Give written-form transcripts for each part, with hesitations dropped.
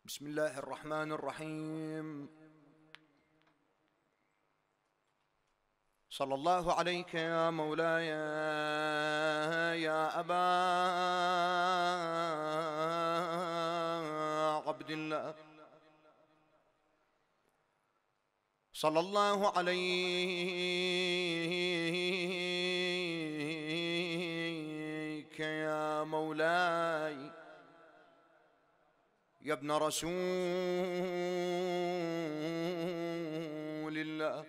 بسم الله الرحمن الرحيم. صلى الله عليك يا مولاي يا أبا عبد الله، صلى الله عليك يا مولاي يا ابن رسول الله،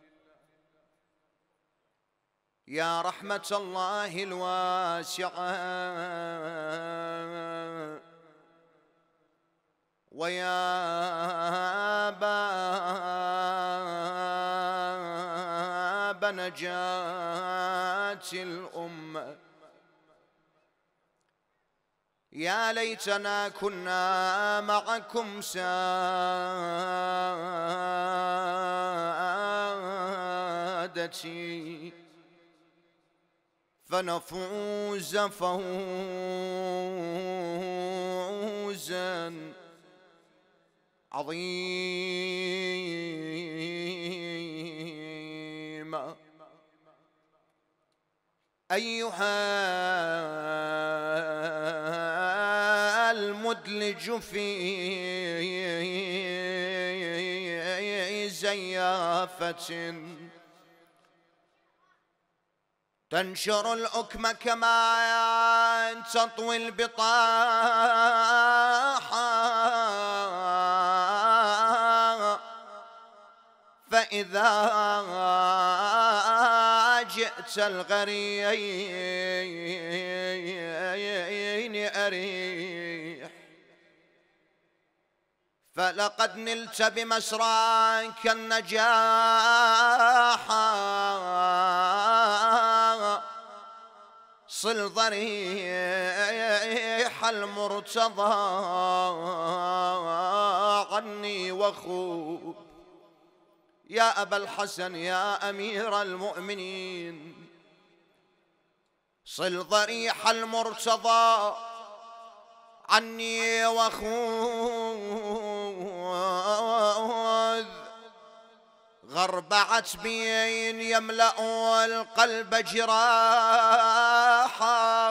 يا رحمة الله الواسعة ويا باب نجاة الأمة. يا ليتنا كنا معكم سادتي فنفوز فوزا عظيما. أيها المدلج في زيافة تنشر الأكم كما تطوي البطاحة، فإذا جئت الغريين أريح، فلقد نلت بمسراك النجاح. صل ضريح المرتضى عني وخوب، يا أبا الحسن يا أمير المؤمنين. صل ضريح المرتضى عني وخذ غرب عتبين يملأ القلب جراحا.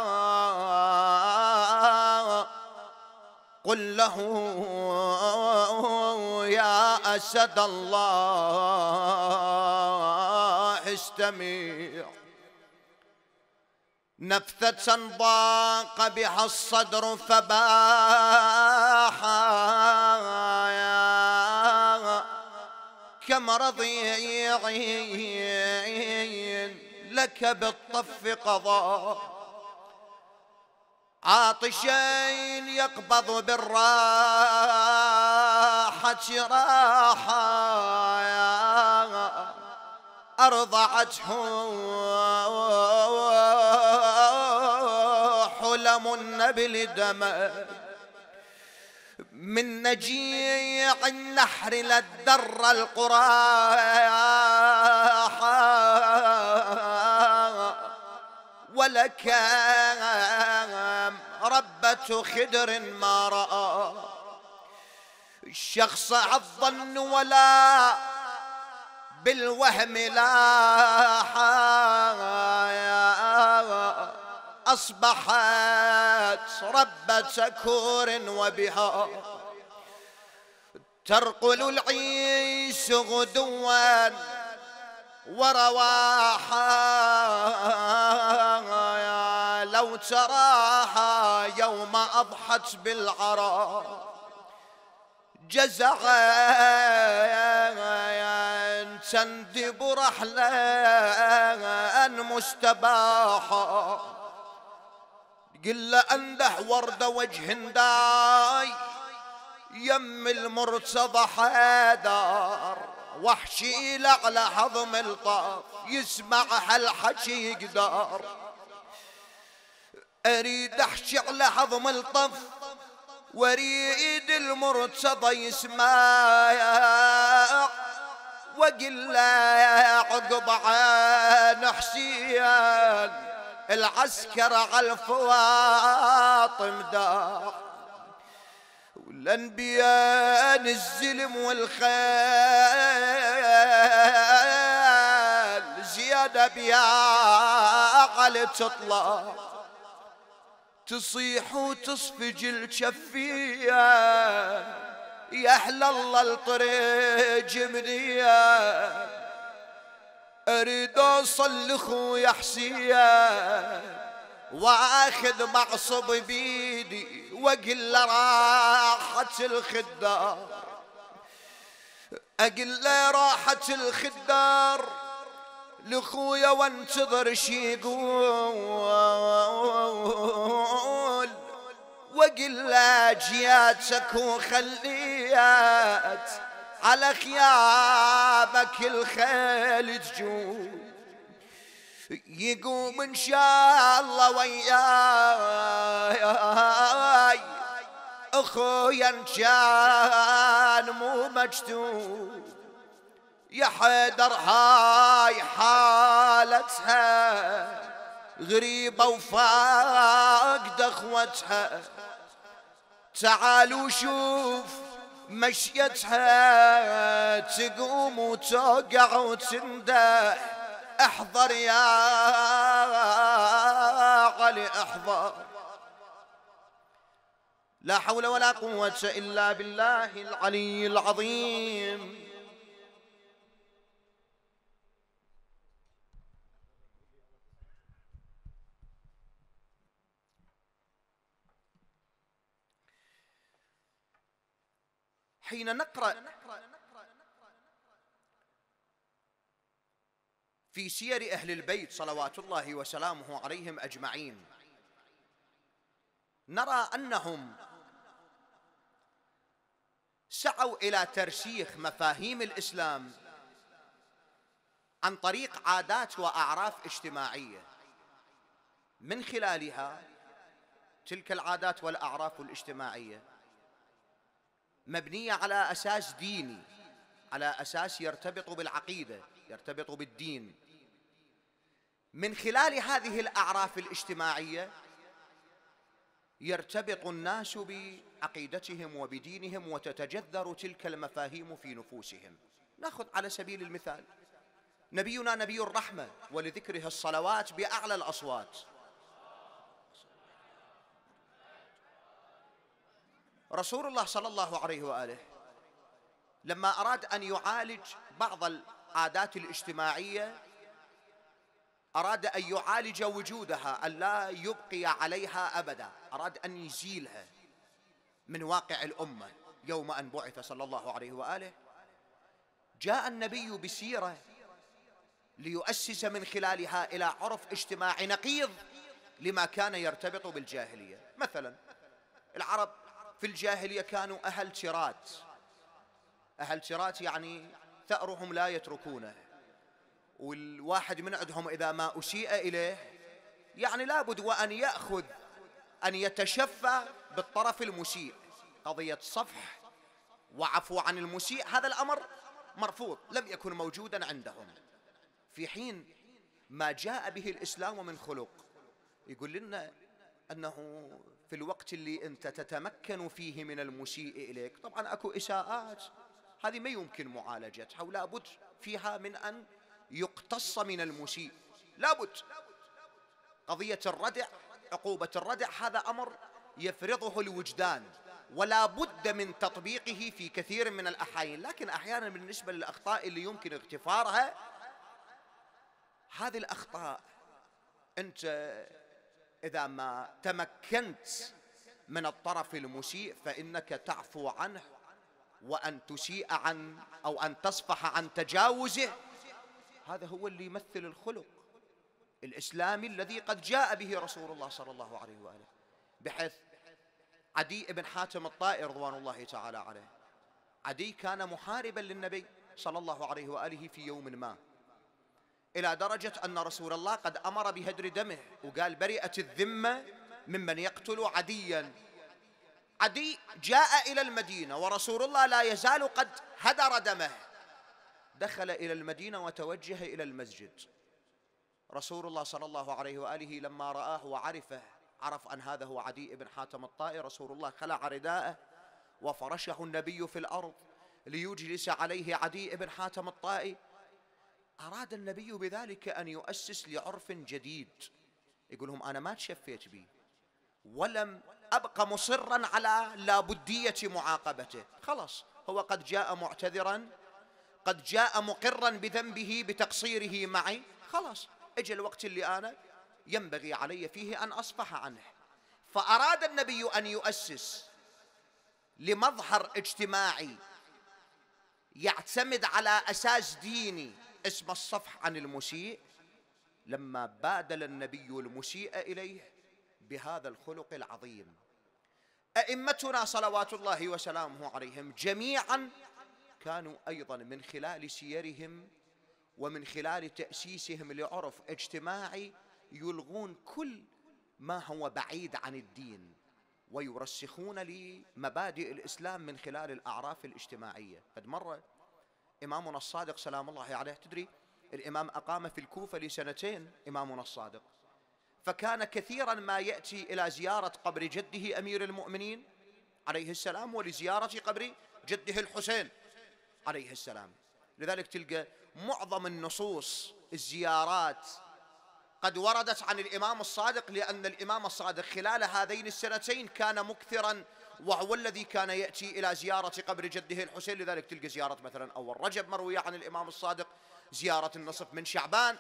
قل له يا أسد الله استمع، نفثة ضاق بها الصدر فباحا، كم رضيع لك بالطف قضى، عاطشين يقبض بالراحة راحة، أرضعته حلم النبل دما، من نجيع النحر للدر القراحة، ولك ربة خدر ما رأى الشخص الظن ولا بالوهم لاحا. أصبحت ربة كور وبها ترقل العيس غدوا ورواحا، لو تراها يوم أضحت بالعراء جزعا تندب رحلا مستباحا. قل أنده ورد وجه داي يم المرتضى حيدر، وحشي لعلى هضم الطاف يسمع هالحكي يقدر. أريد أحكي على هضم الطف واريد المرتضى يسمع، وقل عقب عن حسين العسكر على الفواطم داع، والأنبياء الزلم والخيل زيادة بيا على تطلع تصيح وتصفج الشفية يا أحلى الله الطريق منية أريد أوصل لأخويا حسين واخذ معصب بيدي واقل له راحة الخدار اقل له راحة الخدار لاخويا وانتظر شي يقول واقل له جياتك وخليات على خيامك الخيل تجول يقوم ان شاء الله وياي اخويا ان كان مو مجتوب يا حيدر هاي حالتها غريبة وفاقد اخوتها تعالوا شوف مشيتها تقوم وتوقع وتندح احضر يا علي احضر لا حول ولا قوة إلا بالله العلي العظيم. حين نقرأ في سير أهل البيت صلوات الله وسلامه عليهم أجمعين نرى أنهم سعوا إلى ترسيخ مفاهيم الإسلام عن طريق عادات وأعراف اجتماعية من خلالها تلك العادات والأعراف الاجتماعية مبنية على أساس ديني، على أساس يرتبط بالعقيدة، يرتبط بالدين. من خلال هذه الأعراف الاجتماعية يرتبط الناس بعقيدتهم وبدينهم وتتجذر تلك المفاهيم في نفوسهم. نأخذ على سبيل المثال نبينا نبي الرحمة ولذكره الصلوات بأعلى الأصوات. رسول الله صلى الله عليه وآله لما أراد أن يعالج بعض العادات الاجتماعية أراد أن يعالج وجودها، أن لا يبقي عليها أبدا، أراد أن يزيلها من واقع الأمة. يوم أن بعث صلى الله عليه وآله جاء النبي بسيرة ليؤسس من خلالها إلى عرف اجتماعي نقيض لما كان يرتبط بالجاهلية. مثلا العرب في الجاهلية كانوا أهل ترات، أهل ترات يعني ثأرهم لا يتركونه، والواحد من عندهم إذا ما أسيء إليه يعني لابد وأن يأخذ أن يتشفى بالطرف المسيء. قضية صفح وعفو عن المسيء هذا الأمر مرفوض، لم يكن موجودا عندهم. في حين ما جاء به الإسلام من خلق يقول لنا أنه في الوقت اللي أنت تتمكن فيه من المسيء إليك، طبعا أكو إساءات هذه ما يمكن معالجتها ولا بد فيها من أن يقتص من المسيء، لابد. قضية الردع، عقوبة الردع هذا أمر يفرضه الوجدان ولا بد من تطبيقه في كثير من الأحيان، لكن أحيانا بالنسبة للأخطاء اللي يمكن اغتفارها، هذه الأخطاء أنت إذا ما تمكنت من الطرف المسيء فإنك تعفو عنه، وأن تسيء عن أو أن تصفح عن تجاوزه، هذا هو اللي يمثل الخلق الإسلامي الذي قد جاء به رسول الله صلى الله عليه وآله. بحيث عدي بن حاتم الطائي رضوان الله تعالى عليه، عدي كان محاربا للنبي صلى الله عليه وآله في يوم ما، إلى درجة أن رسول الله قد أمر بهدر دمه وقال برئت الذمة ممن يقتل عديا. عدي جاء إلى المدينة ورسول الله لا يزال قد هدر دمه، دخل إلى المدينة وتوجه إلى المسجد. رسول الله صلى الله عليه وآله لما رآه وعرفه، عرف أن هذا هو عدي بن حاتم الطائي، رسول الله خلع رداءه وفرشه النبي في الأرض ليجلس عليه عدي بن حاتم الطائي. أراد النبي بذلك أن يؤسس لعرف جديد، يقول لهم أنا ما تشفيت به ولم أبقى مصرا على لابدية معاقبته، خلاص هو قد جاء معتذرا، قد جاء مقرا بذنبه بتقصيره معي، خلاص اجى الوقت اللي أنا ينبغي علي فيه أن أصفح عنه. فأراد النبي أن يؤسس لمظهر اجتماعي يعتمد على أساس ديني اسم الصفح عن المسيء، لما بادل النبي المسيء إليه بهذا الخلق العظيم. أئمتنا صلوات الله وسلامه عليهم جميعا كانوا أيضا من خلال سيرهم ومن خلال تأسيسهم لعرف اجتماعي يلغون كل ما هو بعيد عن الدين ويرسخون لمبادئ الإسلام من خلال الأعراف الاجتماعية. قد مر إمامنا الصادق سلام الله عليه، تدري الإمام أقام في الكوفة لسنتين إمامنا الصادق، فكان كثيرا ما يأتي إلى زيارة قبر جده أمير المؤمنين عليه السلام ولزيارة قبر جده الحسين عليه السلام. لذلك تلقى معظم النصوص الزيارات قد وردت عن الإمام الصادق، لأن الإمام الصادق خلال هذين السنتين كان مكثرا وهو الذي كان يأتي إلى زيارة قبر جده الحسين. لذلك تلقى زيارة مثلا أول رجب مروية عن الإمام الصادق، زيارة النصف من شعبان.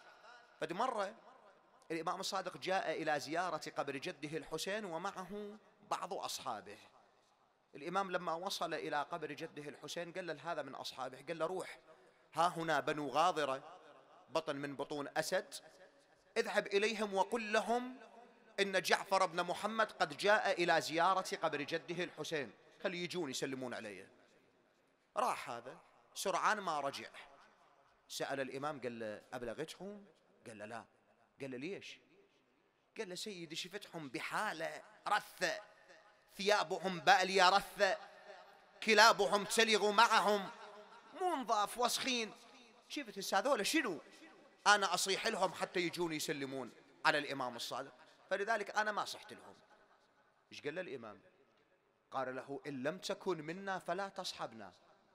قد مرة الإمام الصادق جاء إلى زيارة قبر جده الحسين ومعه بعض أصحابه. الإمام لما وصل إلى قبر جده الحسين قال له هذا من أصحابه، قال له روح ها هنا بنو غاضرة بطن من بطون أسد، اذهب إليهم وقل لهم إن جعفر بن محمد قد جاء إلى زيارة قبر جده الحسين، خلي يجون يسلمون عليه. راح هذا سرعان ما رجع، سأل الإمام قال له أبلغتهم؟ قال له لا. قال له ليش؟ قال له سيدي شفتهم بحالة رثة، ثيابهم بالية رثة، كلابهم تلغ معهم، مو نظاف وسخين، شفت هذول شنو أنا أصيح لهم حتى يجون يسلمون على الإمام الصادق؟ فلذلك أنا ما صحت لهم. إيش قال له الإمام؟ قال له إن لم تكن منا فلا تصحبنا،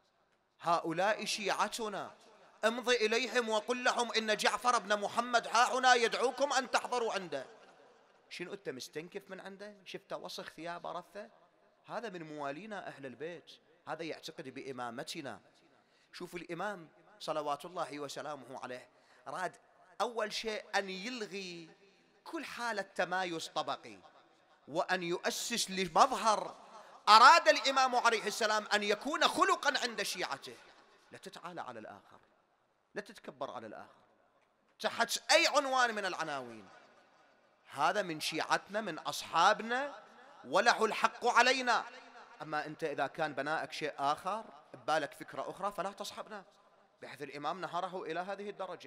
هؤلاء شيعتنا، امضي إليهم وقل لهم إن جعفر بن محمد ها هنا يدعوكم أن تحضروا عنده. شنو أنت مستنكف من عنده؟ شفت وسخ ثياب رثة؟ هذا من موالينا أهل البيت، هذا يعتقد بإمامتنا. شوف الإمام صلوات الله وسلامه عليه راد أول شيء أن يلغي كل حالة تمايز طبقي وأن يؤسس لمظهر أراد الإمام عليه السلام أن يكون خلقا عند شيعته، لا تتعالى على الآخر، لا تتكبر على الآخر تحت أي عنوان من العناوين. هذا من شيعتنا من أصحابنا وله الحق علينا. أما أنت إذا كان بنائك شيء آخر ببالك فكرة أخرى فلا تصحبنا، بحيث الإمام نهره إلى هذه الدرجة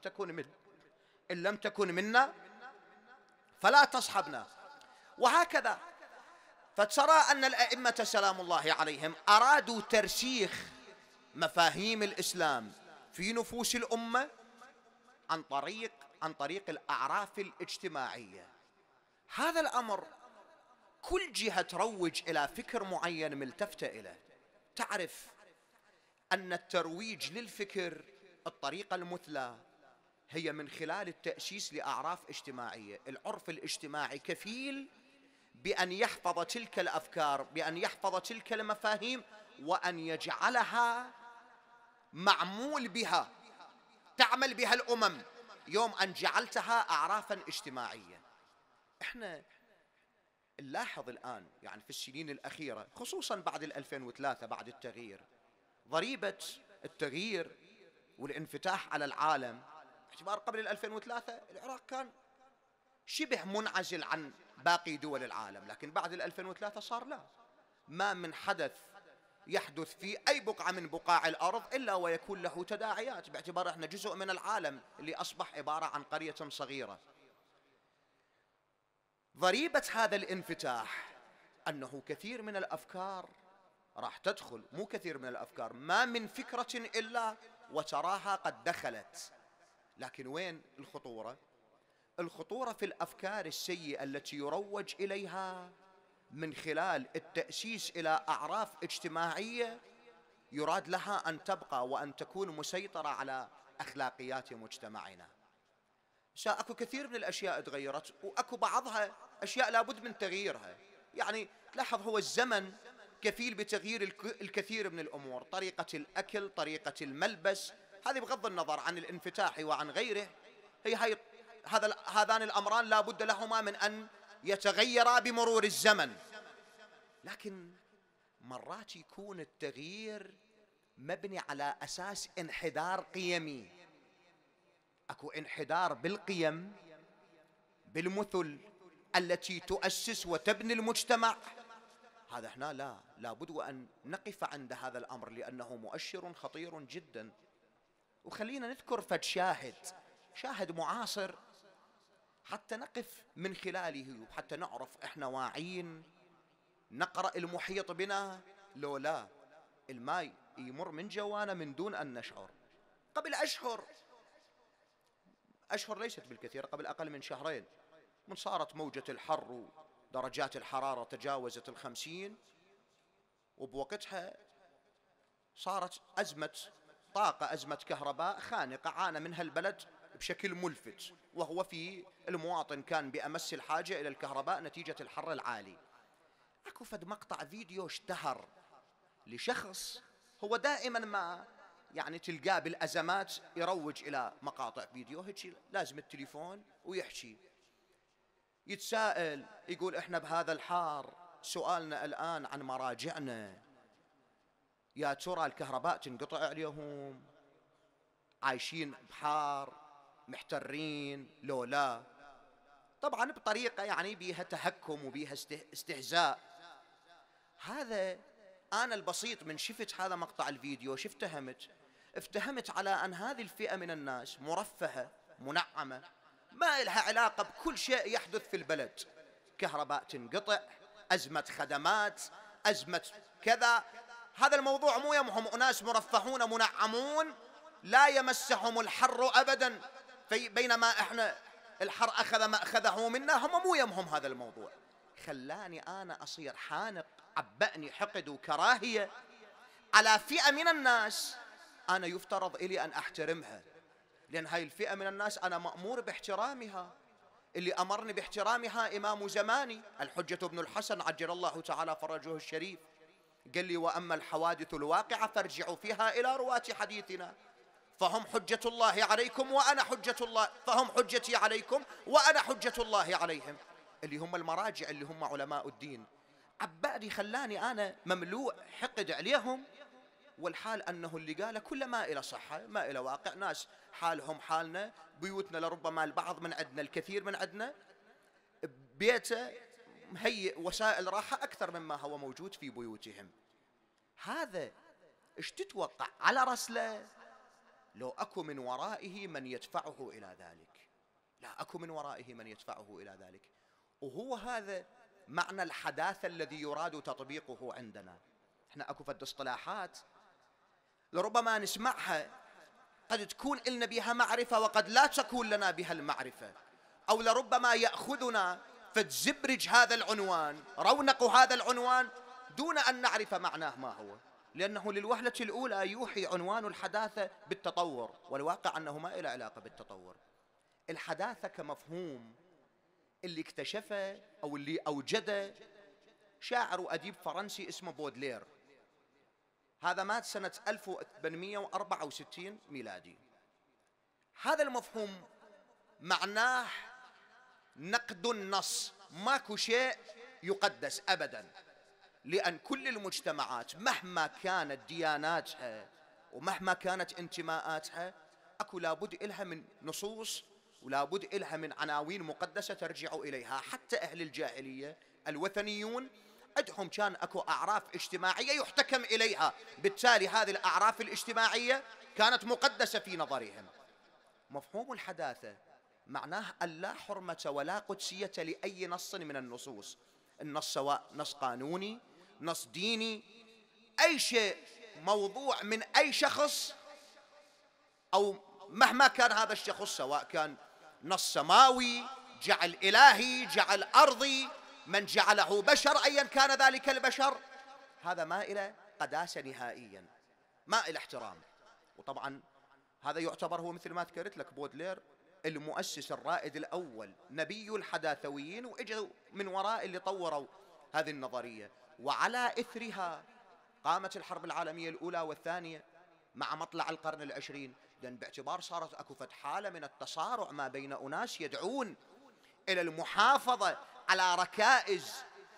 إن لم تكن منا فلا تصحبنا. وهكذا فترى أن الأئمة سلام الله عليهم أرادوا ترسيخ مفاهيم الإسلام في نفوس الأمة عن طريق الأعراف الاجتماعية. هذا الأمر كل جهة تروج إلى فكر معين ملتفتة إليه. تعرف أن الترويج للفكر الطريقة المثلى هي من خلال التأسيس لأعراف اجتماعية. العرف الاجتماعي كفيل بأن يحفظ تلك الأفكار، بأن يحفظ تلك المفاهيم، وأن يجعلها معمول بها، تعمل بها الأمم يوم أن جعلتها أعرافا اجتماعية. احنا نلاحظ الآن يعني في السنين الأخيرة خصوصا بعد 2003 بعد التغيير، ضريبة التغيير والانفتاح على العالم. باعتبار قبل 2003 العراق كان شبه منعزل عن باقي دول العالم، لكن بعد 2003 صار لا، ما من حدث يحدث في أي بقعة من بقاع الأرض إلا ويكون له تداعيات، باعتبار احنا جزء من العالم اللي أصبح عبارة عن قرية صغيرة. ضريبة هذا الانفتاح أنه كثير من الأفكار راح تدخل، مو كثير من الأفكار، ما من فكرة إلا وتراها قد دخلت. لكن وين الخطورة؟ الخطورة في الأفكار السيئة التي يروج إليها من خلال التأسيس إلى أعراف اجتماعية يراد لها أن تبقى وأن تكون مسيطرة على أخلاقيات مجتمعنا. أكو كثير من الأشياء تغيرت، وأكو بعضها أشياء لابد من تغييرها. يعني لاحظ، هو الزمن كفيل بتغيير الكثير من الأمور، طريقة الأكل، طريقة الملبس، هذه بغض النظر عن الانفتاح وعن غيره، هي هذان الأمران لابد لهما من أن يتغيرا بمرور الزمن. لكن مرات يكون التغيير مبني على أساس انحدار قيمي. أكو انحدار بالقيم، بالمثل التي تؤسس وتبني المجتمع. هذا احنا لابد وأن نقف عند هذا الأمر، لأنه مؤشر خطير جدا. وخلينا نذكر فد شاهد معاصر حتى نقف من خلاله، وحتى نعرف احنا واعين نقرأ المحيط بنا لو لا. الماء يمر من جوانا من دون أن نشعر. قبل أشهر ليست بالكثير، قبل أقل من شهرين، من صارت موجة الحر ودرجات الحرارة تجاوزت 50، وبوقتها صارت أزمة طاقة، أزمة كهرباء خانقة عانى منها البلد بشكل ملفت، وهو في المواطن كان بأمس الحاجة إلى الكهرباء نتيجة الحر العالي. أكو فد مقطع فيديو اشتهر لشخص هو دائما ما يعني تلقاه بالأزمات يروج إلى مقاطع فيديو هيك، لازم التليفون ويحكي، يتساءل، يقول احنا بهذا الحار سؤالنا الآن عن مراجعنا، يا ترى الكهرباء تنقطع عليهم، عايشين بحار محترين لو لا. طبعا بطريقة يعني بيها تهكم وبيها استهزاء. هذا أنا البسيط من شفت هذا مقطع الفيديو افتهمت على أن هذه الفئة من الناس مرفهة منعمة، ما لها علاقة بكل شيء يحدث في البلد. كهرباء تنقطع، أزمة خدمات، أزمة كذا، هذا الموضوع مو يمهم. أناس مرفهون منعمون لا يمسهم الحر أبدا، بينما احنا الحر أخذ ما أخذه منا، هم مو يمهم هذا الموضوع. خلاني أنا أصير حانق، عبأني حقد وكراهية على فئة من الناس أنا يفترض إلي أن أحترمها، لأن هاي الفئة من الناس أنا مأمور باحترامها. اللي أمرني باحترامها إمام زماني الحجة بن الحسن عجل الله تعالى فرجه الشريف، قال لي: وأما الحوادث الواقعة فارجعوا فيها إلى رواة حديثنا، فهم حجة الله عليكم وأنا حجة الله، فهم حجتي عليكم وأنا حجة الله عليهم، اللي هم المراجع، اللي هم علماء الدين. عبأني، خلاني أنا مملوء حقد عليهم، والحال أنه اللي قاله كله ما إلى صحة، ما إلى واقع. ناس حالهم حالنا، بيوتنا لربما البعض من عندنا، الكثير من عندنا بيته مهيئ وسائل راحة أكثر مما هو موجود في بيوتهم. هذا إيش تتوقع على رسله؟ لو أكو من ورائه من يدفعه إلى ذلك، لا أكو من ورائه من يدفعه إلى ذلك. وهو هذا معنى الحداثة الذي يراد تطبيقه عندنا. احنا أكو فد اصطلاحات لربما نسمعها قد تكون لنا بها معرفة وقد لا تكون لنا بها المعرفة، أو لربما يأخذنا فتزبرج هذا العنوان، رونق هذا العنوان دون أن نعرف معناه ما هو، لأنه للوهلة الأولى يوحي عنوان الحداثة بالتطور، والواقع أنه ما إله علاقة بالتطور. الحداثة كمفهوم اللي اكتشفه أو اللي أوجده شاعر وأديب فرنسي اسمه بودلير. هذا مات سنة 1864 ميلادي. هذا المفهوم معناه نقد النص، ماكو شيء يقدس أبدا، لأن كل المجتمعات مهما كانت دياناتها ومهما كانت انتماءاتها أكو لابد إلها من نصوص ولابد إلها من عناوين مقدسة ترجع إليها. حتى أهل الجاهلية الوثنيون عندهم كان أكو أعراف اجتماعية يحتكم إليها، بالتالي هذه الأعراف الاجتماعية كانت مقدسة في نظرهم. مفهوم الحداثة معناه أن لا حرمة ولا قدسية لأي نص من النصوص، النص سواء نص قانوني، نص ديني، أي شيء موضوع من أي شخص، أو مهما كان هذا الشخص، سواء كان نص سماوي، جعل إلهي، جعل أرضي، من جعله بشر أيا كان ذلك البشر، هذا ما إلى قداسة نهائيا، ما إلى احترام. وطبعا هذا يعتبر هو مثل ما ذكرت لك بودلير المؤسس الرائد الأول، نبي الحداثويين، وإجوا من وراء اللي طوروا هذه النظرية. وعلى إثرها قامت الحرب العالمية الأولى والثانية مع مطلع القرن العشرين، لأن باعتبار صارت أكو حالة من التصارع ما بين أناس يدعون إلى المحافظة على ركائز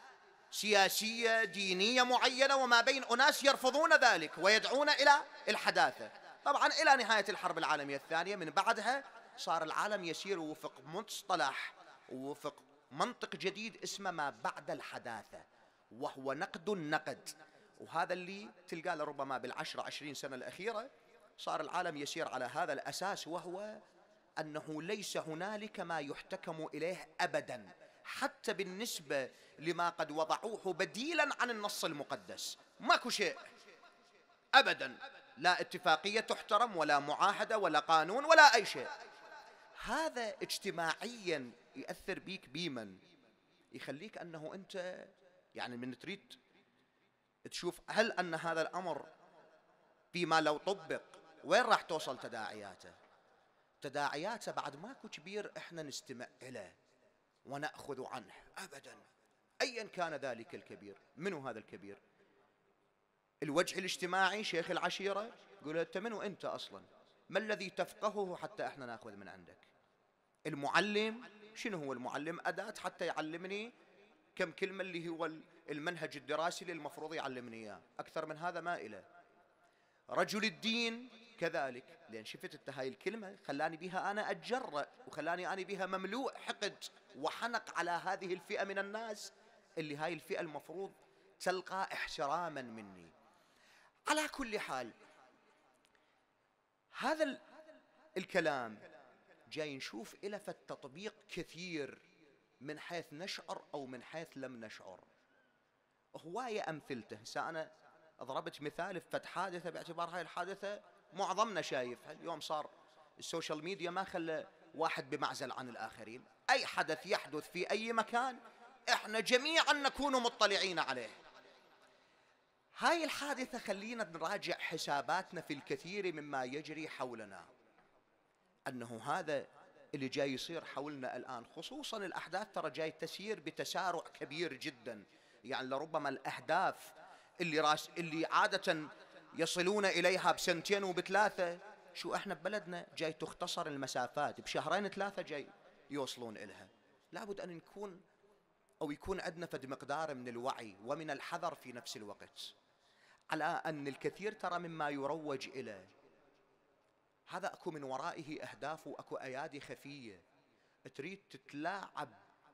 سياسية دينية معينة، وما بين أناس يرفضون ذلك ويدعون إلى الحداثة. طبعا إلى نهاية الحرب العالمية الثانية من بعدها صار العالم يسير وفق مصطلح ووفق منطق جديد اسمه ما بعد الحداثة، وهو نقد النقد. وهذا اللي تلقاه لربما بالعشرين سنة الأخيرة صار العالم يسير على هذا الأساس، وهو أنه ليس هنالك ما يحتكم إليه أبدا، حتى بالنسبة لما قد وضعوه بديلا عن النص المقدس ماكو شيء أبدا، لا اتفاقية تحترم ولا معاهدة ولا قانون ولا أي شيء. هذا اجتماعيا يأثر بيك بيمن، يخليك أنه أنت يعني من تريد تشوف هل أن هذا الأمر فيما لو طبق وين راح توصل تداعياته. تداعياته بعد ماكو كبير احنا نستمع له ونأخذ عنه أبدا، أيا كان ذلك الكبير. منو هذا الكبير؟ الوجه الاجتماعي، شيخ العشيرة، يقول أنت منو أنت أصلا؟ ما الذي تفقهه حتى احنا نأخذ من عندك؟ المعلم، شنو هو المعلم؟ أداة حتى يعلمني كم كلمة اللي هو المنهج الدراسي اللي المفروض يعلمني إياه، أكثر من هذا ما إله. رجل الدين كذلك، لأن شفت انت هاي الكلمة خلاني بها أنا أتجرأ، وخلاني أنا بها مملوء حقد وحنق على هذه الفئة من الناس اللي هاي الفئة المفروض تلقى احتراما مني. على كل حال هذا الكلام جاي نشوف إلى فالتطبيق كثير من حيث نشعر أو من حيث لم نشعر. هواية أمثلته. أنا ضربت مثال في حادثة باعتبار هاي الحادثة معظمنا شايفها اليوم، صار السوشيال ميديا ما خلى واحد بمعزل عن الآخرين، أي حدث يحدث في أي مكان إحنا جميعا نكون مطلعين عليه. هاي الحادثة خلينا نراجع حساباتنا في الكثير مما يجري حولنا، أنه هذا اللي جاي يصير حولنا الآن، خصوصا الأحداث ترى جاي تسير بتسارع كبير جدا. يعني لربما الأهداف اللي عادة يصلون إليها بسنتين وبثلاثة، شو احنا ببلدنا جاي تختصر المسافات بشهرين ثلاثة جاي يوصلون إلها. لابد أن نكون أو يكون عندنا فد مقدار من الوعي ومن الحذر في نفس الوقت، على أن الكثير ترى مما يروج إليه هذا أكو من ورائه أهداف وأكو أيادي خفية تريد تتلاعب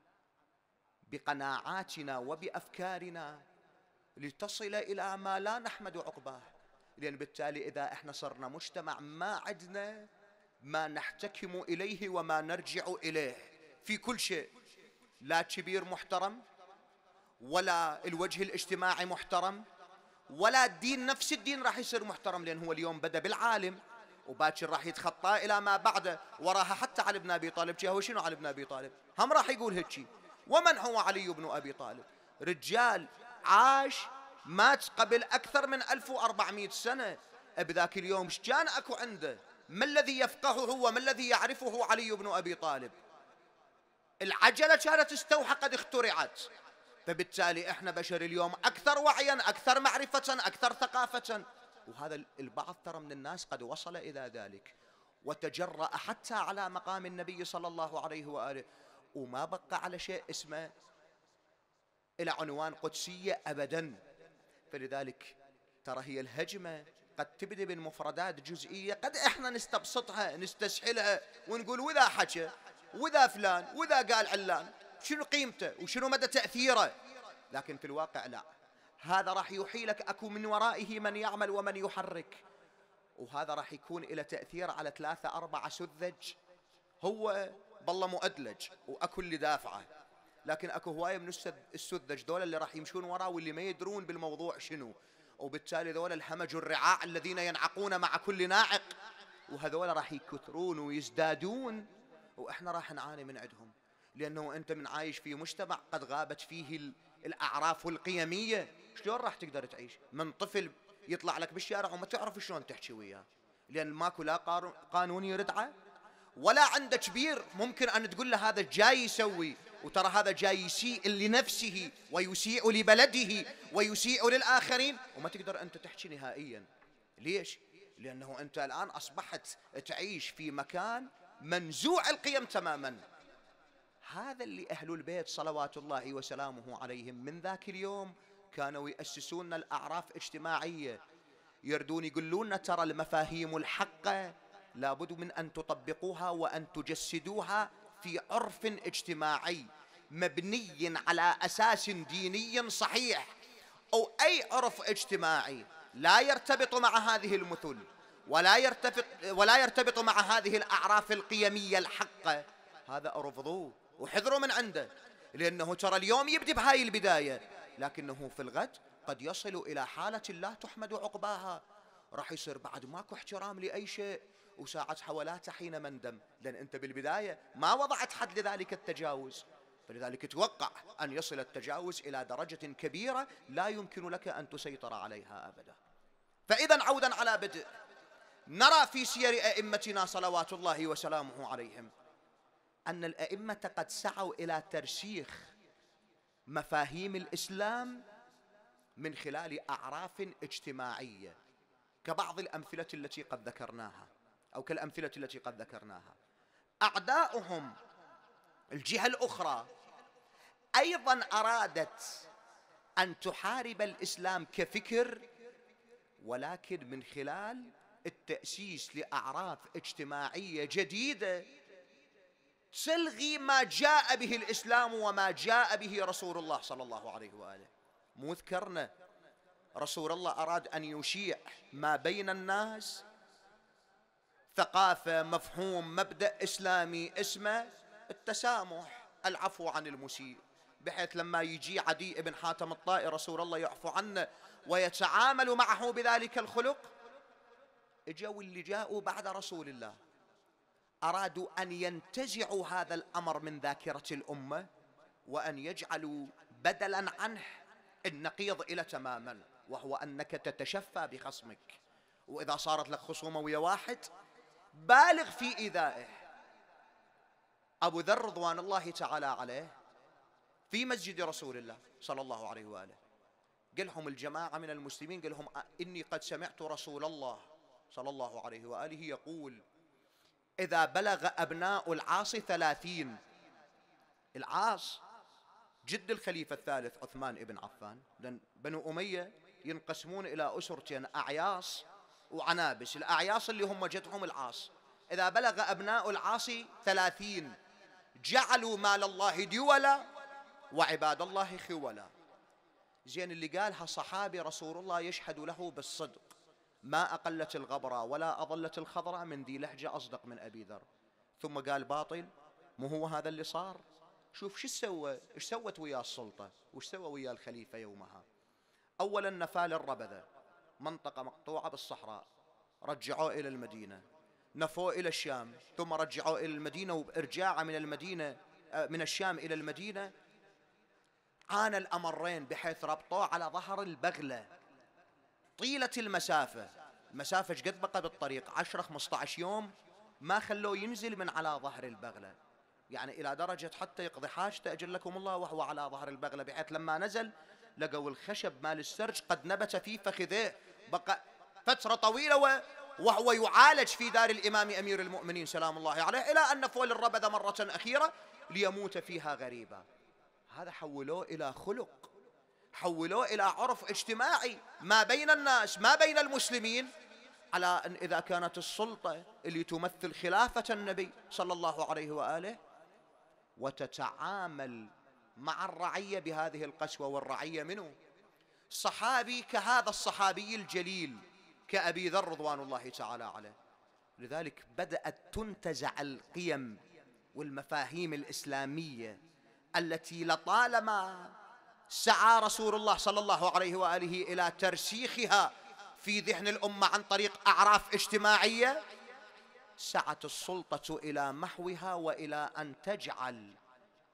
بقناعاتنا وبأفكارنا لتصل إلى ما لا نحمد عقباه. لأن بالتالي إذا إحنا صرنا مجتمع ما عندنا ما نحتكم إليه وما نرجع إليه في كل شيء، لا كبير محترم ولا الوجه الاجتماعي محترم ولا الدين، نفس الدين راح يصير محترم، لأن هو اليوم بدأ بالعالم وباكر راح يتخطى إلى ما بعده وراها. حتى علي بن أبي طالب، هو شنو علي بن أبي طالب؟ هم راح يقول هيك. ومن هو علي بن أبي طالب؟ رجال عاش مات قبل أكثر من 1400 سنة. بذاك اليوم ايش كان أكو عنده؟ ما الذي يفقهه وما الذي يعرفه علي بن أبي طالب؟ العجلة كانت استوحى قد اخترعت. فبالتالي احنا بشر اليوم أكثر وعيا، أكثر معرفة، أكثر ثقافة. وهذا البعض ترى من الناس قد وصل إلى ذلك وتجرأ حتى على مقام النبي صلى الله عليه وآله، وما بقى على شيء اسمه إلى عنوان قدسية أبدا. فلذلك ترى هي الهجمة قد تبدأ بالمفردات جزئية، قد احنا نستبسطها نستسهلها ونقول وذا حكى وذا فلان وذا قال علان، شنو قيمته وشنو مدى تأثيره؟ لكن في الواقع لا، هذا راح يحيلك أكو من ورائه من يعمل ومن يحرك، وهذا راح يكون إلى تأثير على 3-4 سذج هو بالله مؤدلج وأكو اللي دافعه. لكن أكو هواية من السذج دول اللي راح يمشون وراه واللي ما يدرون بالموضوع شنو، وبالتالي ذول الهمج الرعاع الذين ينعقون مع كل ناعق، وهذول راح يكثرون ويزدادون وإحنا راح نعاني من عندهم. لأنه أنت من عايش في مجتمع قد غابت فيه الأعراف القيمية. شلون راح تقدر تعيش من طفل يطلع لك بالشارع وما تعرف شلون تحكي وياه، لأن ماكو لا قانون يردعه، ولا عنده كبير ممكن أن تقول له هذا جاي يسوي، وترى هذا جاي يسيء لنفسه ويسيء لبلده ويسيء للآخرين، وما تقدر أنت تحكي نهائيا. ليش؟ لأنه أنت الآن أصبحت تعيش في مكان منزوع القيم تماما. هذا اللي أهل البيت صلوات الله وسلامه عليهم من ذاك اليوم كانوا يأسسون الأعراف اجتماعية، يردون يقولون ترى المفاهيم الحقة لابد من أن تطبقوها وأن تجسدوها في عرف اجتماعي مبني على أساس ديني صحيح، أو أي عرف اجتماعي لا يرتبط مع هذه المثل ولا يرتبط مع هذه الأعراف القيمية الحقة، هذا أرفضوه وحذروا من عنده، لأنه ترى اليوم يبدي بهاي البداية لكنه في الغد قد يصل إلى حالة لا تحمد عقباها، راح يصير بعد ماكو احترام لأي شيء، وساعة حولاته حين مندم، لأن أنت بالبداية ما وضعت حد لذلك التجاوز، فلذلك توقع أن يصل التجاوز إلى درجة كبيرة لا يمكن لك أن تسيطر عليها أبدا. فإذا عودا على بدء، نرى في سير أئمتنا صلوات الله وسلامه عليهم أن الأئمة قد سعوا إلى ترسيخ مفاهيم الإسلام من خلال أعراف اجتماعية، كبعض الأمثلة التي قد ذكرناها، أو كالأمثلة التي قد ذكرناها. أعداؤهم الجهة الأخرى أيضا أرادت أن تحارب الإسلام كفكر، ولكن من خلال التأسيس لأعراف اجتماعية جديدة تلغي ما جاء به الإسلام وما جاء به رسول الله صلى الله عليه وآله. مو ذكرنا رسول الله أراد أن يشيع ما بين الناس ثقافة، مفهوم، مبدأ إسلامي اسمه التسامح، العفو عن المسيء، بحيث لما يجي عدي بن حاتم الطائي رسول الله يعفو عنه ويتعامل معه بذلك الخلق. اجوا اللي جاءوا بعد رسول الله أرادوا أن ينتزعوا هذا الأمر من ذاكرة الأمة وأن يجعلوا بدلا عنه النقيض إلى تماما، وهو أنك تتشفى بخصمك، وإذا صارت لك خصومة ويا واحد بالغ في إيذائه. أبو ذر رضوان الله تعالى عليه في مسجد رسول الله صلى الله عليه وآله قال لهم الجماعة من المسلمين، قال لهم إني قد سمعت رسول الله صلى الله عليه وآله يقول إذا بلغ أبناء العاص 30، العاص جد الخليفة الثالث عثمان بن عفان، لأن بنو أمية ينقسمون إلى أسرتين، أعياص وعنابس، الأعياص اللي هم جدهم العاص، إذا بلغ أبناء العاص 30 جعلوا مال الله دولا وعباد الله خولا. زين اللي قالها صحابي رسول الله يشهد له بالصدق، ما أقلت الغبرة ولا أضلت الخضرة من ذي لهجة أصدق من أبي ذر. ثم قال باطل، مو هو هذا اللي صار؟ شوف شو سوى، ايش سوت ويا السلطة، وش سوى ويا الخليفة يومها. أولا نفال الربذة، منطقة مقطوعة بالصحراء، رجعوه إلى المدينة، نفوه إلى الشام، ثم رجعوه إلى المدينة، وبإرجاعه من المدينة من الشام إلى المدينة عانى الأمرين، بحيث ربطوه على ظهر البغلة طيلة المسافة ايش قد بقى بالطريق 10-15 يوم ما خلوه ينزل من على ظهر البغلة، يعني إلى درجة حتى يقضي حاجته أجلكم الله وهو على ظهر البغلة، بحيث لما نزل لقوا الخشب مال السرج قد نبت في فخذيه، بقى فترة طويلة وهو يعالج في دار الإمام أمير المؤمنين سلام الله عليه، إلى أن نفوا للربذة مرة أخيرة ليموت فيها غريبا. هذا حولوه إلى خلق، حولوه إلى عرف اجتماعي ما بين الناس، ما بين المسلمين، على أن إذا كانت السلطة اللي تمثل خلافة النبي صلى الله عليه وآله وتتعامل مع الرعية بهذه القسوة، والرعية منه صحابي كهذا الصحابي الجليل كأبي ذر رضوان الله تعالى عليه. لذلك بدأت تنتزع القيم والمفاهيم الإسلامية التي لطالما سعى رسول الله صلى الله عليه وآله إلى ترسيخها في ذهن الأمة عن طريق أعراف اجتماعية، سعت السلطة إلى محوها وإلى أن تجعل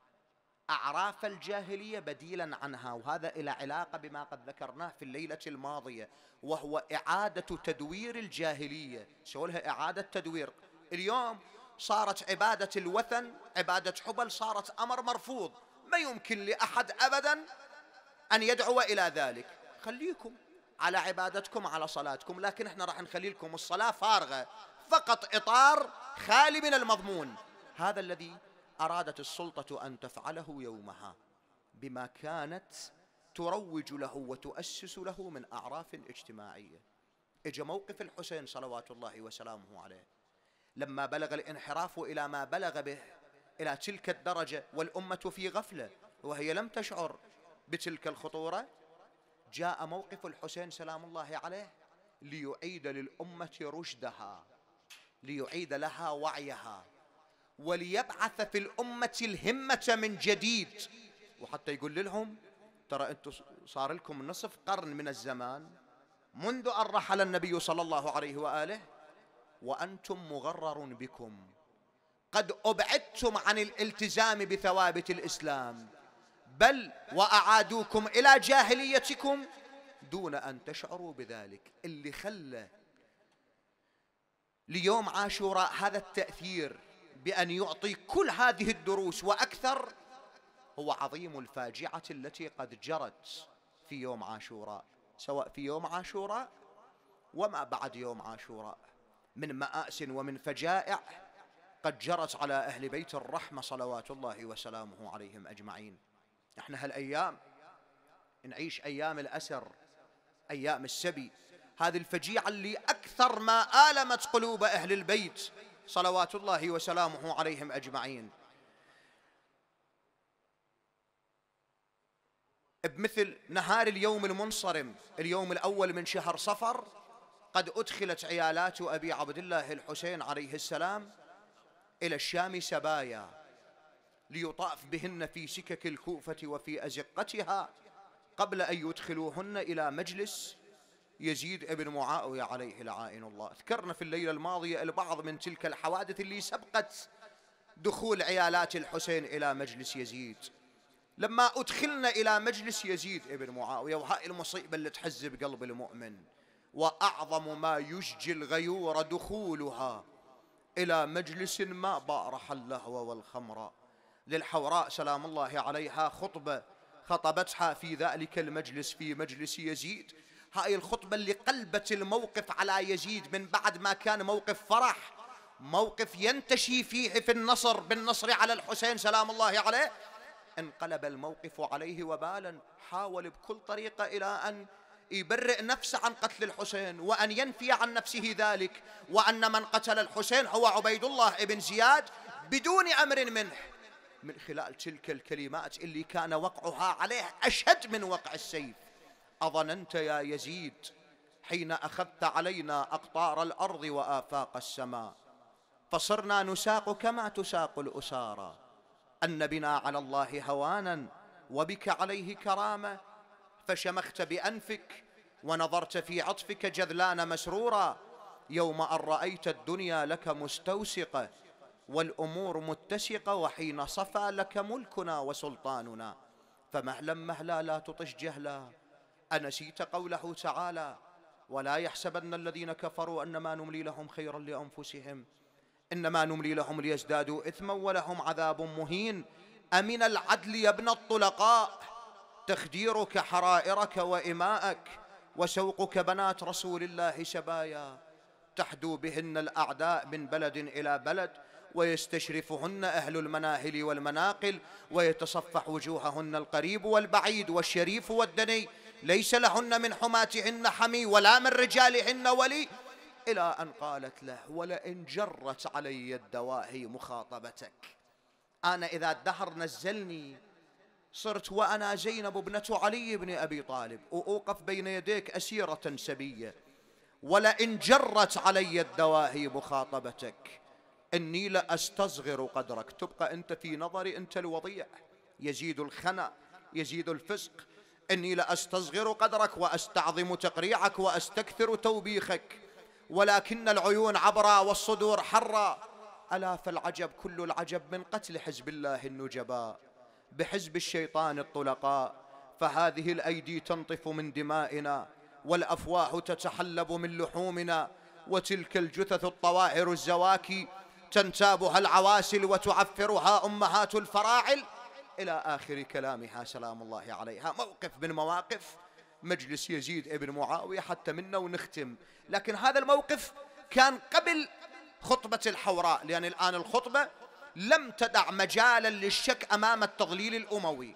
أعراف الجاهلية بديلا عنها، وهذا إلى علاقة بما قد ذكرناه في الليلة الماضية، وهو إعادة تدوير الجاهلية. شو لها إعادة تدوير؟ اليوم صارت عبادة الوثن، عبادة حبل، صارت أمر مرفوض، ما يمكن لأحد أبدا أن يدعو إلى ذلك. خليكم على عبادتكم على صلاتكم، لكن احنا راح نخلي لكم الصلاة فارغة، فقط إطار خالي من المضمون. هذا الذي أرادت السلطة أن تفعله يومها بما كانت تروج له وتؤسس له من أعراف اجتماعية. إجا موقف الحسين صلوات الله وسلامه عليه لما بلغ الانحراف إلى ما بلغ به، إلى تلك الدرجة، والأمة في غفلة وهي لم تشعر بتلك الخطورة، جاء موقف الحسين سلام الله عليه ليعيد للأمة رشدها، ليعيد لها وعيها، وليبعث في الأمة الهمة من جديد، وحتى يقول لهم ترى أنتم صار لكم نصف قرن من الزمان منذ أن رحل النبي صلى الله عليه وآله وأنتم مغرر بكم، قد أبعدتم عن الالتزام بثوابت الإسلام، بل وأعادوكم إلى جاهليتكم دون أن تشعروا بذلك. اللي خلى ليوم عاشوراء هذا التأثير بأن يعطي كل هذه الدروس وأكثر هو عظيم الفاجعة التي قد جرت في يوم عاشوراء، سواء في يوم عاشوراء وما بعد يوم عاشوراء، من مآس ومن فجائع قد جرت على أهل بيت الرحمة صلوات الله وسلامه عليهم أجمعين. احنا هالأيام نعيش أيام الأسر، أيام السبي، هذه الفجيعة اللي أكثر ما آلمت قلوب أهل البيت صلوات الله وسلامه عليهم أجمعين. بمثل نهار اليوم المنصرم، اليوم الأول من شهر صفر، قد أدخلت عيالات أبي عبد الله الحسين عليه السلام إلى الشام سبايا ليطاف بهن في سكك الكوفة وفي أزقتها قبل أن يدخلوهن إلى مجلس يزيد ابن معاوية عليه لعائن الله. ذكرنا في الليلة الماضية البعض من تلك الحوادث اللي سبقت دخول عيالات الحسين إلى مجلس يزيد. لما أدخلنا إلى مجلس يزيد ابن معاوية، وهاي المصيبة اللي تحز بقلب المؤمن، وأعظم ما يشجي الغيور دخولها إلى مجلس ما بارح اللهو والخمر. للحوراء سلام الله عليها خطبة خطبتها في ذلك المجلس، في مجلس يزيد، هاي الخطبة اللي قلبت الموقف على يزيد من بعد ما كان موقف فرح، موقف ينتشي فيه في النصر، بالنصر على الحسين سلام الله عليه، انقلب الموقف عليه وبالا. حاول بكل طريقة إلى أن يبرئ نفسه عن قتل الحسين، وأن ينفي عن نفسه ذلك، وأن من قتل الحسين هو عبيد الله ابن زياد بدون أمر منه، من خلال تلك الكلمات اللي كان وقعها عليه أشد من وقع السيف. أظننت يا يزيد حين أخذت علينا أقطار الأرض وآفاق السماء، فصرنا نساق كما تساق الأسارى، أن بنا على الله هوانا وبك عليه كرامة، فشمخت بأنفك ونظرت في عطفك جذلان مسرورا، يوم أن رأيت الدنيا لك مستوسقة والأمور متسقة، وحين صفى لك ملكنا وسلطاننا، فمهلا مهلا لا تطش جهلا، أنسيت قوله تعالى ولا يحسبن الذين كفروا أنما نملي لهم خيرا لأنفسهم إنما نملي لهم ليزدادوا إثما ولهم عذاب مهين. أمن العدل يا ابن الطلقاء تخديرك حرائرك وإماءك، وسوقك بنات رسول الله سبايا، تحدو بهن الأعداء من بلد إلى بلد، ويستشرفهن أهل المناهل والمناقل، ويتصفح وجوههن القريب والبعيد والشريف والدني، ليس لهن من حماتهن حمي ولا من رجالهن ولي، إلى أن قالت له ولئن جرت علي الدواهي مخاطبتك، أنا إذا الدهر نزلني صرت وأنا زينب ابنة علي بن أبي طالب وأوقف بين يديك أسيرة سبية، ولئن جرت علي الدواهي مخاطبتك إني لأستصغر قدرك، تبقى أنت في نظري أنت الوضيع، يزيد الخنا يزيد الفسق، إني لأستصغر قدرك وأستعظم تقريعك وأستكثر توبيخك، ولكن العيون عبرا والصدور حرا، ألا فالعجب كل العجب من قتل حزب الله النجباء، بحزب الشيطان الطلقاء، فهذه الأيدي تنطف من دمائنا، والأفواه تتحلب من لحومنا، وتلك الجثث الطواعر الزواكي تنتابها العواسل وتعفرها أمهات الفراعل، إلى آخر كلامها سلام الله عليها. موقف من مواقف مجلس يزيد ابن معاوية حتى منا ونختم. لكن هذا الموقف كان قبل خطبة الحوراء، لأن الآن الخطبة لم تدع مجالا للشك أمام التضليل الأموي.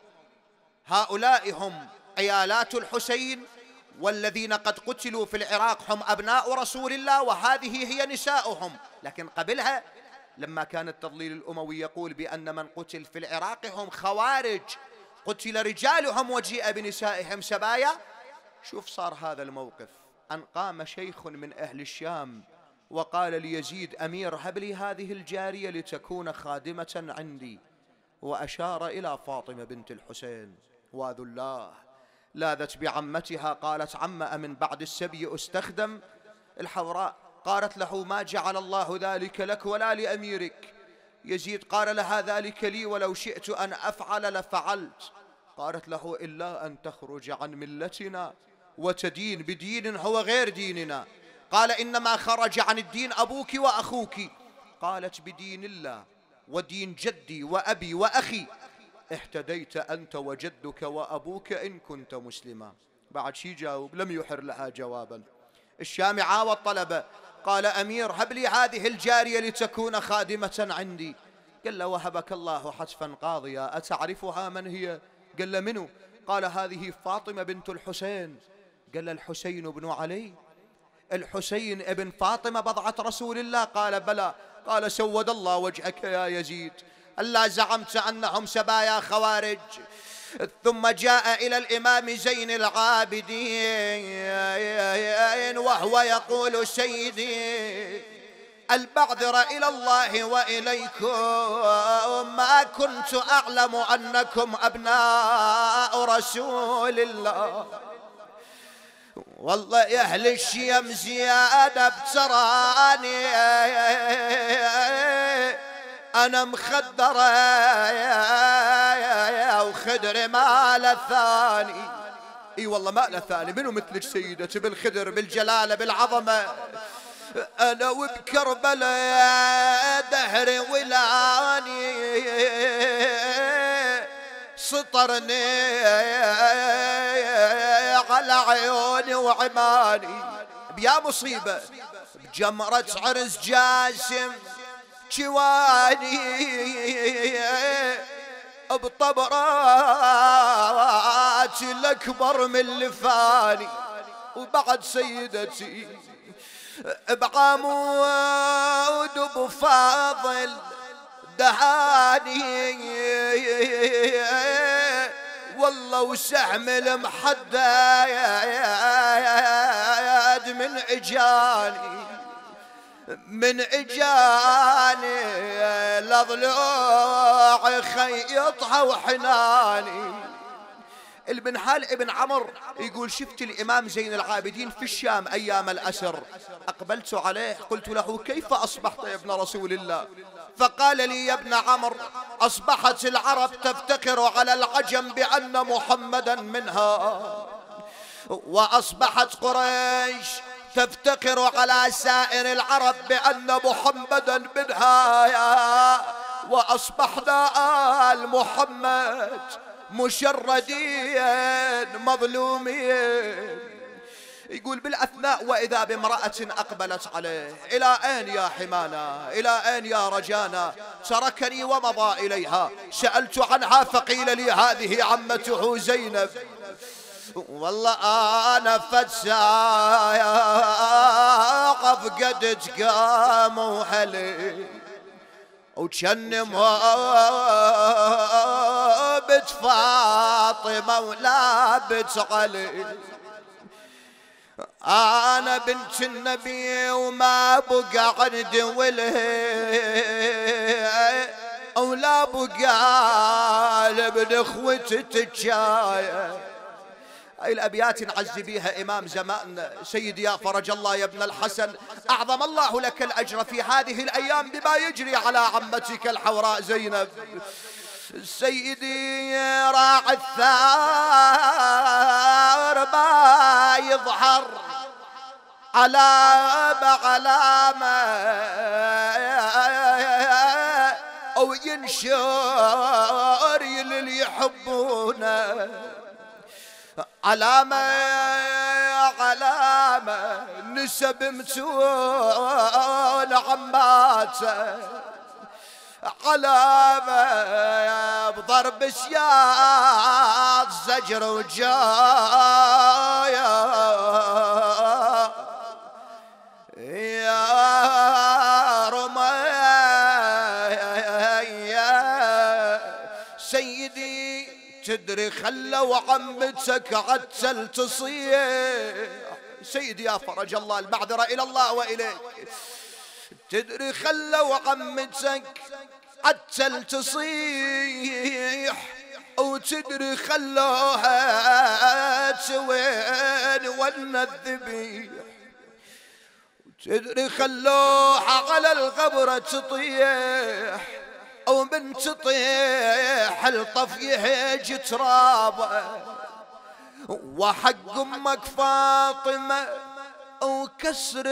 هؤلاء هم عيالات الحسين، والذين قد قتلوا في العراق هم أبناء رسول الله، وهذه هي نساؤهم. لكن قبلها لما كان التضليل الأموي يقول بأن من قتل في العراق هم خوارج، قتل رجالهم وجيء بنسائهم سبايا. شوف صار هذا الموقف، أن قام شيخ من أهل الشام وقال ليزيد أمير هب لي هذه الجارية لتكون خادمة عندي، وأشار إلى فاطمة بنت الحسين. واذ الله، لاذت بعمتها قالت عم أمن بعد السبي أستخدم؟ الحوراء قالت له ما جعل الله ذلك لك ولا لأميرك. يزيد قال لها ذلك لي ولو شئت أن أفعل لفعلت. قالت له إلا أن تخرج عن ملتنا وتدين بدين هو غير ديننا. قال إنما خرج عن الدين أبوك وأخوك. قالت بدين الله ودين جدي وأبي وأخي اهتديت أنت وجدك وأبوك إن كنت مسلما. بعد شي جاوب، لم يحر لها جوابا. الشام عاوض طلبه، قال أمير هب لي هذه الجارية لتكون خادمة عندي. قال له وهبك الله حتفا قاضيا، أتعرفها من هي؟ قال له منو؟ قال هذه فاطمة بنت الحسين. قال له الحسين بن علي؟ الحسين ابن فاطمة بضعة رسول الله؟ قال بلى. قال سود الله وجهك يا يزيد، ألا زعمت أنهم سبايا خوارج؟ ثم جاء إلى الإمام زين العابدين وهو يقول سيدي البعذر إلى الله وإليكم، ما كنت أعلم أنكم أبناء رسول الله، والله يا أهل الشيم زيادة بتراني أنا مخدرة وخدر ما له ثاني. اي والله ما له ثاني، منو مثلك سيدتي بالخدر بالجلالة بالعظمة. أنا وبكربلاء دهري ولاني سطرني على عيوني وعماني بيا مصيبة بجمرة عرس جاسم جواني بطبرات الأكبر من لفاني. وبعد سيدتي بعمود بفاضل دهاني والله وسهم المحدد من اجاني لضلوع خيطها وحناني. المنهال ابن عمرو يقول شفت الإمام زين العابدين في الشام أيام الأسر، أقبلت عليه قلت له كيف أصبحت يا ابن رسول الله؟ فقال لي يا ابن عمرو أصبحت العرب تفتخر على العجم بأن محمدا منها، وأصبحت قريش تفتخر على سائر العرب بأن محمدا منها، وأصبحنا آل محمد مشردين مظلومين. يقول بالأثناء وإذا بامرأة أقبلت عليه، إلى أين يا حمانا؟ إلى أين يا رجانا؟ تركني ومضى إليها، سألت عنها فقيل لي هذه عمته زينب. والله أنا فتساق فقدت قام وحلي وجن بنت فاطمة ولا بنت علي. أنا بنت النبي وما بقى عندي وله، ولا بقى لابن اخوتي تتشايع. هاي الأبيات نعزي بيها إمام زمان سيدي يا فرج الله يا ابن الحسن، أعظم الله لك الأجر في هذه الأيام بما يجري على عمتك الحوراء زينب. سيدي راعي الثار ما يظهر علامة أو ينشر للي يحبونه، علامة نسب متون عماته، علامة بضرب سياط زجر وجاية يا رمية. سيدي تدري خلوا عمتك عتل تصيح، سيدي يا فرج الله المعذرة إلى الله وإليك، تدري خلوا عمتك عتل تصيح، وتدري خلوها تسوين ون الذبيح، تدري خلوها على القبر تطيح، ومن تطيح الطف يهج ترابه، وحق امك فاطمة وكسر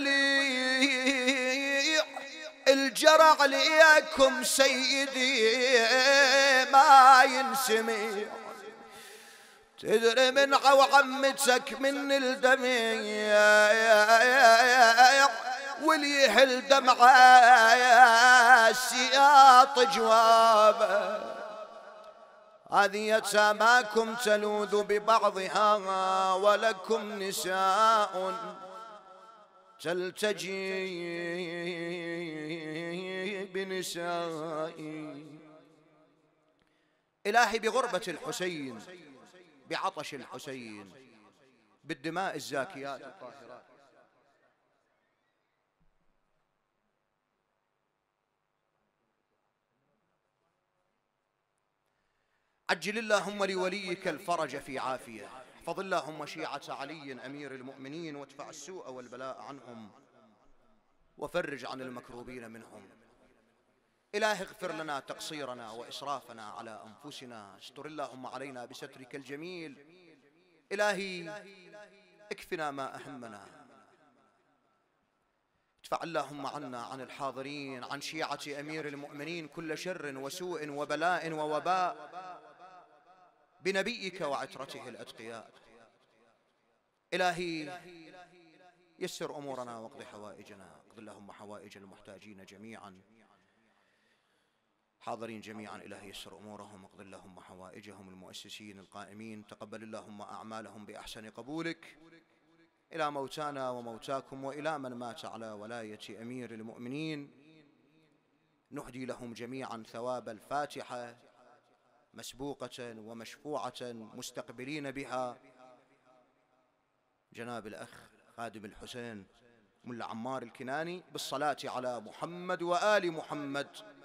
الضليع، الجرع ليكم سيدي ما ينسمع، تدري من عمتك من الدمع واللي يهل دمعه السياط جوابه، هذه يتاماكم تلوذ ببعضها ولكم نساء تلتجي بنسائي. إلهي بغربة الحسين، بعطش الحسين، بالدماء الزاكيات الطاهرات، عجل اللهم لوليك الفرج في عافية، احفظ اللهم شيعة علي أمير المؤمنين وادفع السوء والبلاء عنهم وفرج عن المكروبين منهم. إلهي اغفر لنا تقصيرنا وإسرافنا على أنفسنا، استر اللهم علينا بسترك الجميل. إلهي اكفنا ما أهمنا، ادفع اللهم عنا عن الحاضرين عن شيعة أمير المؤمنين كل شر وسوء وبلاء ووباء بنبيك وعترته الأتقياء. إلهي يسر أمورنا واقض حوائجنا، اقض اللهم حوائج المحتاجين جميعا، حاضرين جميعا، إلهي يسر أمورهم، اقض اللهم حوائجهم، المؤسسين القائمين، تقبل اللهم أعمالهم بأحسن قبولك. إلى موتانا وموتاكم وإلى من مات على ولاية أمير المؤمنين نهدي لهم جميعا ثواب الفاتحة مسبوقة ومشفوعة مستقبلين بها جناب الأخ خادم الحسين ملا عمار الكناني بالصلاة على محمد وآل محمد.